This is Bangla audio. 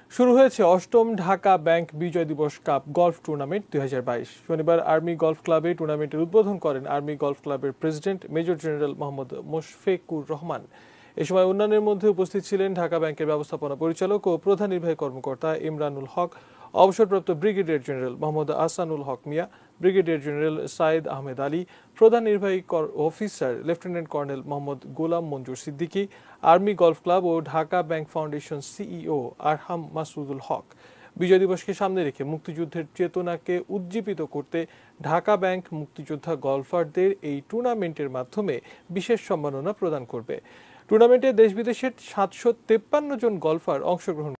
শুরু হয়েছে অষ্টম ঢাকা ব্যাংক বিজয় দিবস কাপ গলফ টুর্নামেন্ট ২০২২। শনিবার আর্মি গলফ ক্লাবে টুর্নামেন্টের উদ্বোধন করেন আর্মি গলফ ক্লাবের president major general Mohammad Moshfequr Rahman. এ সময় অন্যান্যের মধ্যে উপস্থিত ছিলেন ঢাকা ব্যাংকের ব্যবস্থাপনা পরিচালক ও প্রধান নির্বাহী কর্মকর্তা ইমরানুল হক, অবসরপ্রাপ্ত brigadier general Mohammad Ahsanul Haque Mia, brigadier general Sayeed Ahmed Ali, প্রধান নির্বাহী officer lieutenant colonel Mohammad Golam Manzoor Siddiqui, army golf club ও Dhaka bank foundation CEO Arham Masudul Haque. বিজয় দিবসকে সামনে রেখে মুক্তিযুদ্ধের চেতনাকে উজ্জীবিত করতে ঢাকা ব্যাংক মুক্তিযোদ্ধা গলফারদের এই টুর্নামেন্টের মাধ্যমে বিশেষ সম্মাননা প্রদান করবে। টুর্নামেন্টে দেশ বিদেশের ৭৫৩ জন গলফার অংশগ্রহণ